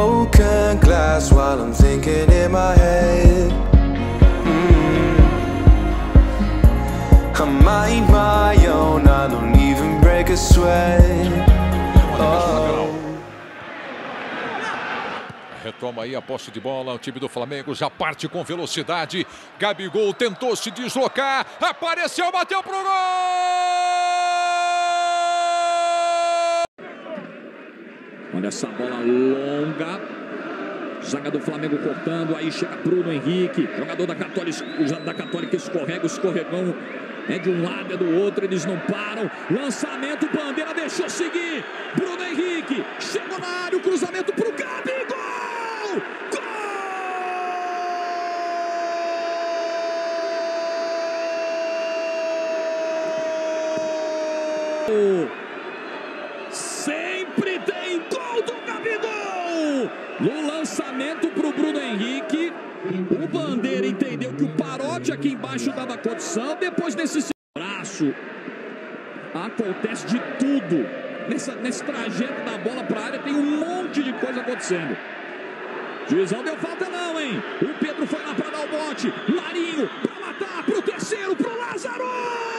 broken glass while I'm thinking in my head. I mind my own, I don't even break a sweat. Retoma aí a posse de bola, o time do Flamengo já parte com velocidade. Gabigol tentou se deslocar, apareceu, bateu pro gol! Olha essa bola longa. Zaga do Flamengo cortando, aí chega Bruno Henrique, jogador da Católica escorrega, o escorregão é de um lado, é do outro, eles não param. Lançamento, Bandeira deixou seguir. Bruno Henrique chegou na área, o cruzamento pro Gabigol! Gol! Sempre tem gol do Gabigol! No lançamento pro Bruno Henrique, o Bandeira entendeu que o Parotti aqui embaixo dava condição. Depois desse braço, acontece de tudo. Nesse trajeto da bola para a área tem um monte de coisa acontecendo. Juizão deu falta não, hein? O Pedro foi lá para dar o bote. Marinho para matar, pro terceiro, pro Lázaro!